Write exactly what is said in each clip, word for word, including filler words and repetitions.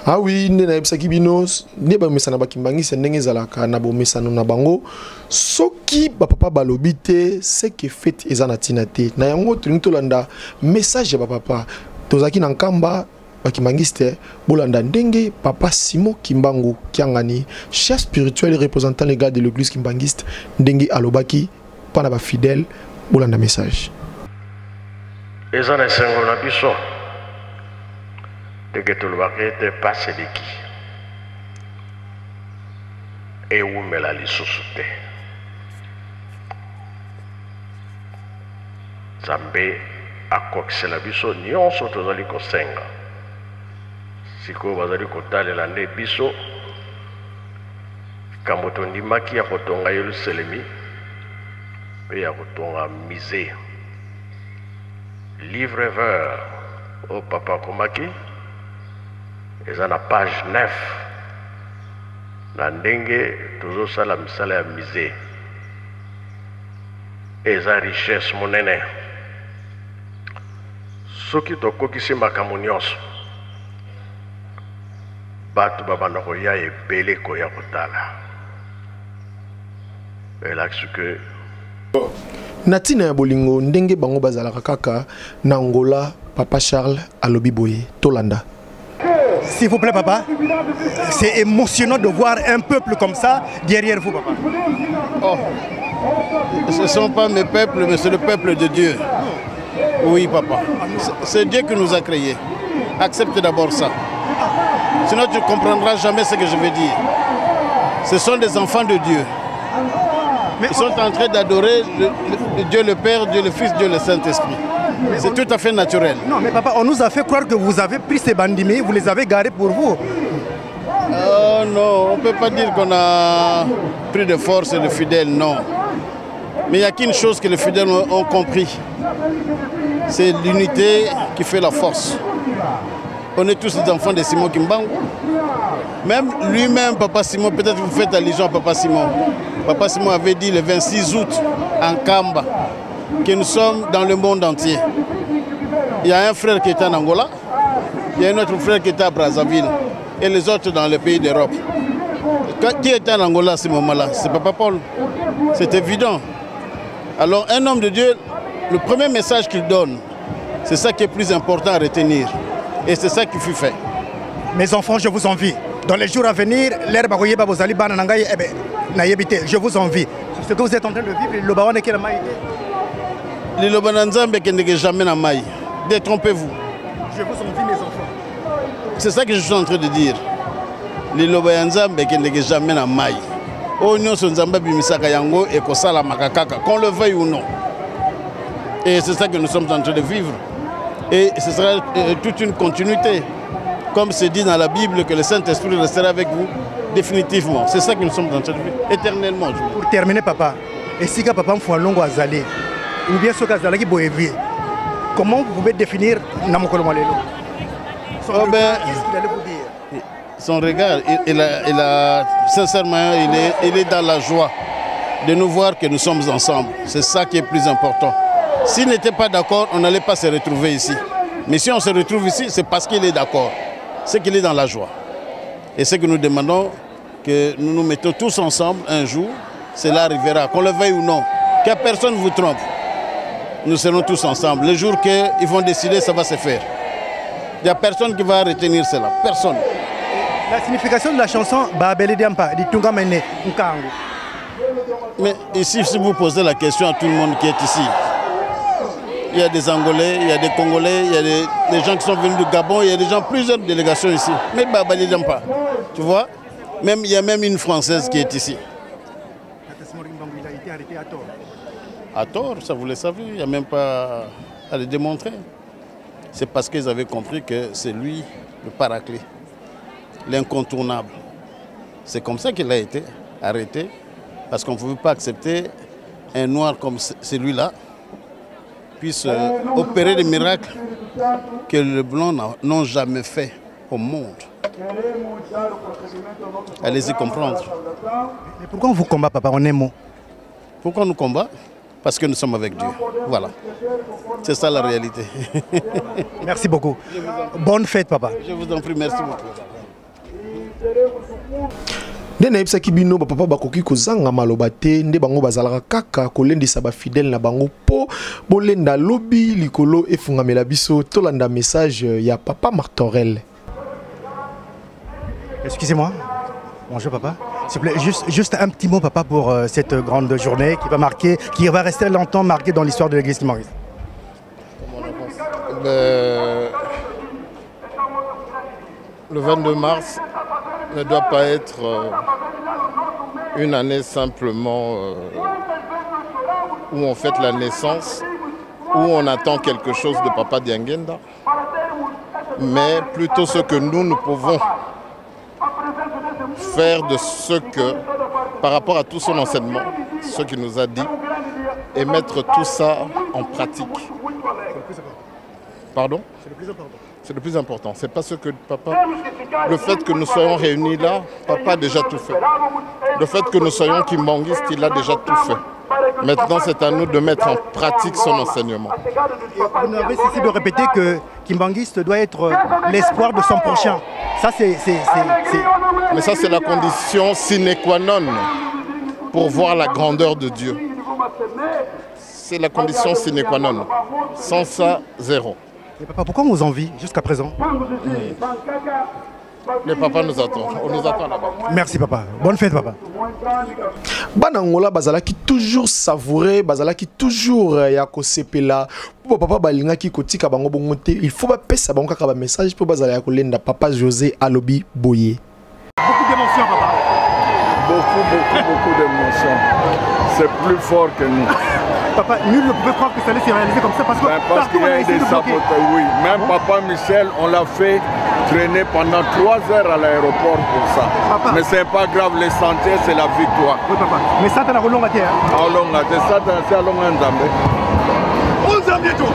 Ah oui, ne na ebsaki binos, ne ba mesana ba kimbangi se ndenge zalaka na bo mesano na bango. Soki ba papa balobite, c'est que fait ezana tinate. Na yango tuni tolanda message ba papa. Tozaki na nkamba ba kimbangiste bolanda ndenge papa Simon Kimbangu Kiangani, chef spirituel et représentant légal de l'église kimbangiste ndenge alobaki pana ba fidèle bolanda message. Ezana sengo na biso. De que tout le monde te passe de qui et où me la lissoute Zambé a coxé la biso nyon soto zali ko senga siko bazali ko talela ne biso kamoto ndimaki ya kotonga Yerusalemi pe ya kotonga misé livre vert au papa komaki. Ils ont la page neuf. Nandenge, toujours ça la misala ya misé. Ils ont richesse monene. Soki to kokisi makambo nyonso. Batu babanda koya ebele koya kotala. Ela que Natina ya bolingo ndenge bango bazalaka kaka na Angola papa Charles alobi boye Tolanda. S'il vous plaît, papa, c'est émotionnant de voir un peuple comme ça derrière vous, papa. Oh, ce ne sont pas mes peuples, mais c'est le peuple de Dieu. Oui, papa. C'est Dieu qui nous a créés. Accepte d'abord ça. Sinon, tu ne comprendras jamais ce que je veux dire. Ce sont des enfants de Dieu. Ils sont en train d'adorer le, le, Dieu le Père, Dieu le Fils, Dieu le Saint-Esprit. C'est tout à fait naturel. Non, mais papa, on nous a fait croire que vous avez pris ces bandimés, vous les avez gardés pour vous. Oh non, on ne peut pas dire qu'on a pris de force de fidèles, non. Mais il n'y a qu'une chose que les fidèles ont compris. C'est l'unité qui fait la force. On est tous des enfants de Simon Kimbangu. Même lui-même, Papa Simon, peut-être vous faites allusion à Papa Simon. Papa Simon avait dit le vingt-six août en Kamba que nous sommes dans le monde entier. Il y a un frère qui est en Angola, il y a un autre frère qui est à Brazzaville et les autres dans les pays d'Europe. Qui était en Angola à ce moment-là? C'est Papa Paul. C'est évident. Alors un homme de Dieu, le premier message qu'il donne, c'est ça qui est plus important à retenir. Et c'est ça qui fut fait. Mes enfants, je vous envie. Dans les jours à venir, l'herbe je vous envie. Ce que vous êtes en train de vivre, le baron est quel maï? Le Lobananzambe qui n'est jamais na maï. Détrompez-vous. Je vous envie, mes enfants. C'est ça que je suis en train de dire. Le Lobananzambe qui n'est jamais na maï. Oignon son zamba bimisaka yango et kosala makakaka, qu'on le veuille ou non. Et c'est ça que nous sommes en train de vivre. Et ce sera euh, toute une continuité. Comme c'est dit dans la Bible que le Saint-Esprit restera avec vous définitivement. C'est ça que nous sommes en train de vivre, éternellement. Pour terminer, papa, et si papa me fait longo azalé, ou bien ce qu'azalaki boévi, comment vous pouvez définir Namokolo Malelo? Son oh regard, ben, qu'est-ce qu'il allait vous dire? Son regard, il, il, a, il a, sincèrement, il est, il est dans la joie de nous voir que nous sommes ensemble. C'est ça qui est plus important. S'il n'était pas d'accord, on n'allait pas se retrouver ici. Mais si on se retrouve ici, c'est parce qu'il est d'accord. C'est qu'il est dans la joie. Et ce que nous demandons, que nous nous mettons tous ensemble un jour, cela arrivera, qu'on le veuille ou non, que personne ne vous trompe. Nous serons tous ensemble. Le jour qu'ils vont décider, ça va se faire. Il n'y a personne qui va retenir cela. Personne. La signification de la chanson Babele Diampa, dit Tungamene Nkangu. Mais ici, si vous posez la question à tout le monde qui est ici, il y a des Angolais, il y a des Congolais, il y a des, des gens qui sont venus du Gabon, il y a des gens, plusieurs délégations ici. Mais Babele Diampa, tu vois, même, il y a même une Française qui est ici. Il a été arrêté à tort. À tort, ça vous le savez, il n'y a même pas à le démontrer. C'est parce qu'ils avaient compris que c'est lui le paraclet, l'incontournable. C'est comme ça qu'il a été arrêté, parce qu'on ne pouvait pas accepter un noir comme celui-là puisse euh, opérer des miracles que les blancs n'ont jamais fait au monde. Allez-y comprendre. Mais pourquoi on vous combat, papa, en un mot? Pourquoi nous combat? Parce que nous sommes avec Dieu. Voilà. C'est ça la réalité. Merci beaucoup. Bonne fête, papa. Je vous en prie, merci beaucoup. Nde na yebisaki bino papa bakoki kozanga maloba te nde bango bazalaka kaka kolendisa ba fidèle na bango po bolenda lobi likolo efungamela biso tolanda message ya papa Martorel. Excusez-moi. Bonjour papa. S'il vous plaît, juste, juste un petit mot papa pour euh, cette grande journée qui va marquer, qui va rester longtemps marquée dans l'histoire de l'église Kimbanguiste. Ben, le vingt-deux mars ne doit pas être euh, une année simplement euh, où on fête la naissance, où on attend quelque chose de Papa Diangenda, mais plutôt ce que nous, nous pouvons faire de ce que, par rapport à tout son enseignement, ce qu'il nous a dit, et mettre tout ça en pratique. Pardon ? C'est le plus important. C'est le plus important. C'est pas ce que papa. Le fait que nous soyons réunis là, papa a déjà tout fait. Le fait que nous soyons kimbanguistes, il a déjà tout fait. Maintenant, c'est à nous de mettre en pratique son enseignement. Vous n'avez cessé de répéter que kimbanguiste doit être l'espoir de son prochain. Ça, c'est. Mais ça, c'est la condition sine qua non pour voir la grandeur de Dieu. C'est la condition sine qua non. Sans ça, zéro. Mais papa, pourquoi on vous envie jusqu'à présent? mmh. Le papa nous attend. On nous attend là-bas. Merci papa. Bonne fête papa. Banangola bazala qui toujours savouré, bazala qui toujours ya ko sepela. Pour papa balinga qui kotika bango bongote, il faut pas pesa bango kaka ba message pour bazala ya ko lenda papa José Alobi Boye. Beaucoup d'émotions papa. Beaucoup beaucoup beaucoup d'émotions. C'est plus fort que nous. Papa, nul ne pouvait croire que ça allait se réaliser comme ça parce que ben parce qu'il y a eu des saboteurs, oui. Même hein? Papa Michel, on l'a fait traîner pendant trois heures à l'aéroport pour ça. Papa. Mais c'est pas grave, l'essentiel c'est la victoire. Oui papa, mais ça t'as la longue à terre. Ah longue à terre, ça c'est à longue à Nzambe. On s'en bientôt.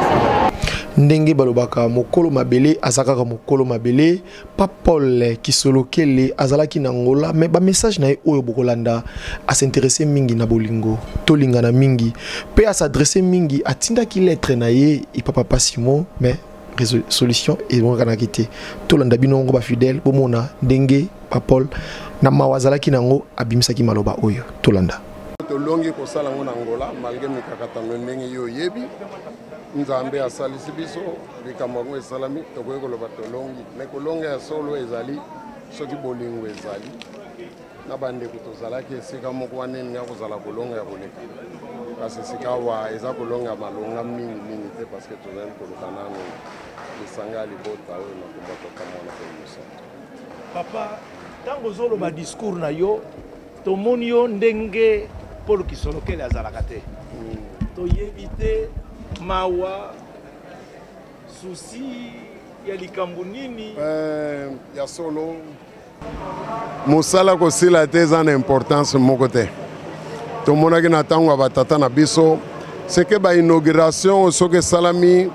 Ndenge balobaka mokolo mabele azakaka mokolo mabele pa Paul Kisolokele azalaki na Angola mais ba message na oyo bokolanda a s'intéresser mingi na bolingo tolinga na mingi pe a s'adresser mingi atinda ki lettre na ye i papa Pasimo mais solution et on kana kité tolanda bino ngo ba fidèle bomona ndenge pa Paul na mawazalaki nango abimisaki maloba oyo tolanda tolongi ko sala ngo na Angola malgré mikakatano ndenge yo yebi Nzambe asalisi biso likambo ngo esalami tokoki koloba tolongi me kolonga ya solo ezali soki bolingo ezali na bandeko tozalaki esika moko wana nga kozala kolonga ya koleka kasi esika wa eza kolonga malonga mingi mingi te parce que tozali koluka nano lisanga ya libota oyo na komotoka mwana komusa papa ntango ozoloba discours na yo tomoni yo ndenge Paul Kisolokele azalaka te toyebi te mawa souci ya likambo nini euh ya solo musala ko sila te za na importance moko te to mona ki na tango ba tata na biso c'est que ba inauguration soke salami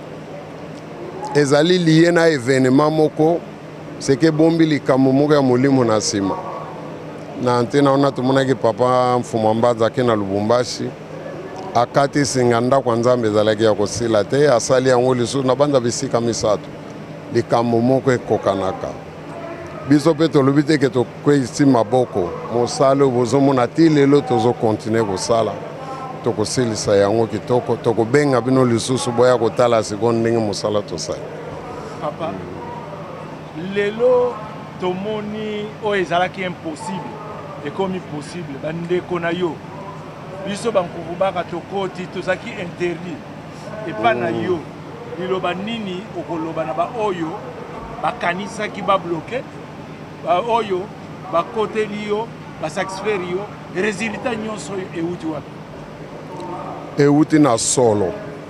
ezali lié na événement moko c'est que bombi likambo moko ya molimo na sima na antena ona to mona ki papa Mfumambaza ke na Lubumbashi akati singanda kwa Nzambe ezalaki ya kosila te asali yango lisusu na banda bisika misato likambo moko ekokanaka biso pe tolobi te ke tokwesi maboko mosala bozomona ti lelo tozokontinue kosala tokosilisa yango kitoko tokobenga bino lisusu boya kotala sikoyo ndenge mosala tosali papa lelo tomoni oyo ezalaki impossible ekomi possible bandeko na yo biso bankuvu baka tokoti tozaki interdit epa na yo liloba nini okoloba na ba oyo bakanisaki babloke ba oyo bakoteli yo basatisfaire yo résultat nyonso euti wapi euti na solo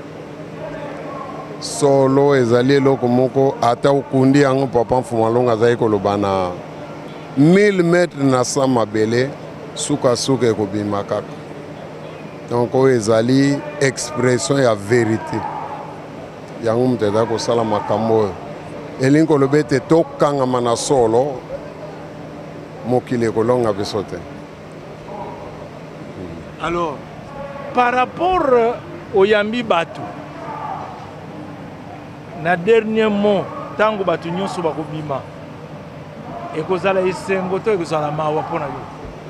solo ezali eloko moko ata okundi yango papa Mfumalonga azali koloba na mille mètres na sa mabele sukasuka ekobima kaka donc oyo ezali expression ya vérité yango moto eza kosala makambo oyo elingi koloba ete tokangama na solo mokili ekolonga biso te. Alors par rapport au yambi bato na dernier mot tango bato nyonso bakobima ekozala esengo to ekozala mawa mpona yo?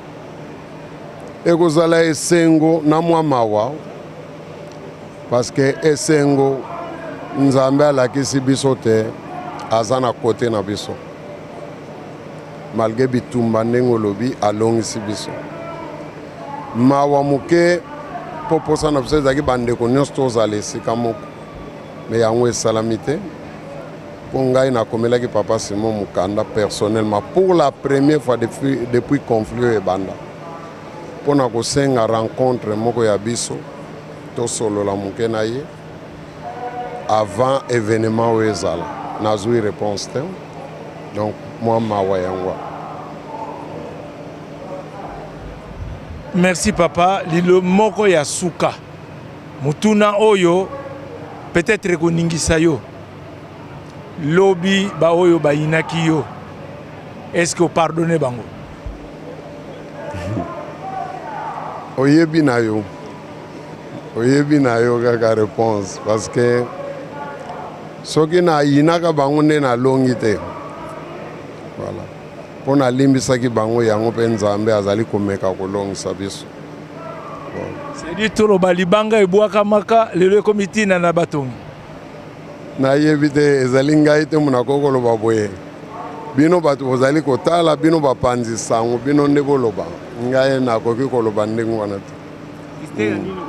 Ekozala esengo na mwa mawa parce que esengo nzambe alakisi biso te aza na kote na biso malgré bitumba ndenge olobi alongisi biso. Mawa moke mpo posa na biso ezalaki bandeko nyonso tozala esika moko me yango esalami te mpo ngai nakomelaki papa Simon Mukanda personnellement pour la première fois depuis, depuis conflit oyo ebanda mpo na kosenga rencontre moko ya biso tosolola moke na ye avant événement oyo ezala nazwi réponse te donc mwa mawa yango. Merci papa. Lilo moko ya suka mutuna oyo peut-être koningisa yo lobi ba oyo ba inaki yo, est-ce que pardonner bango? Oyebi na yo oyebi na yo kaka réponse parce que soki na inaka bango nde na longi te voilà mpo nalimbisaki bango yango mpe nzambe azali komeka kolongisa biso. C'est-à-dire toloba libanga ebwakamaka lelo ekomi ntina na batongi nayebi te ezali ngai te monako koloba boye bino bato bozali kotala bino bapanzi sango bino nde boloba ngai nakoki koloba ndenge wana te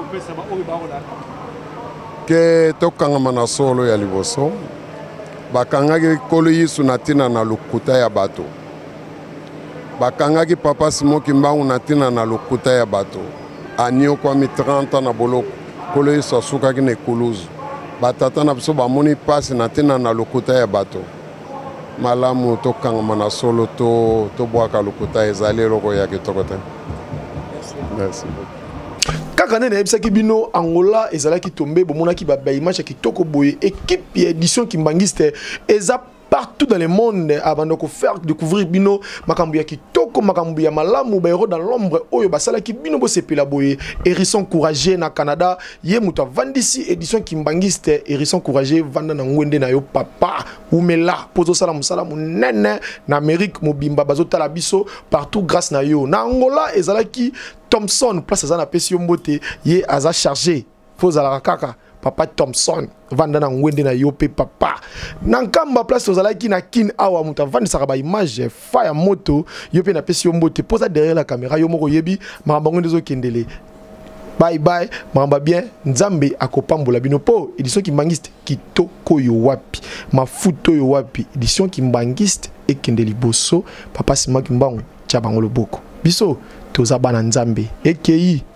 ke tokangama na solo ya liboso bakangaki kolo Yesu na ntina na lokuta ya bato bakangaki papa Simon Kimbangu na ntina na lokuta ya bato aniokwami trente na boloko kolo Yesu asukaki na ekuluzu batata na biso bamoni pasi na ntina na lokuta ya bato malamu tokangama na solo to tobwaka lokuta ezali eloko ya kitoko te. Merci beaucoup. Kaka nene ebisaki bino Angola ezalaki tombe bomonaki ba image ya kitoko boye équipe ya édition Kimbangiste eza partout dans le monde avant de faire découvrir bino makambu ya kitoko makambu ya malamu ba héros dans l'ombre oyo basalaki bino bo sepela boye Hérisson Courageux na Canada ye muta vandisi édition Kimbangiste Hérisson Courageux vanda na ngwende na yo papa umela pozo sala musala munene na Amérique mobimba bazotala biso partout grâce na yo na Angola ezalaki Thompson place azana pesi mbote ye aza chargé pozala kaka papa Thompson vanda na ngwende na yope papa nankamba place ozalaki na kin awa muta vanda saka ba image fire moto yope na pesi mbote posa derrière la caméra yo moko yebi makambo ndezo kendele bye bye mamba bien nzambe akopambola bino po édition Kimbangiste kitoko yo wapi mafuto yo wapi édition Kimbangiste ekendeli boso papa Simon Kimbangu tcha bango loboko biso toza bana nzambe ekei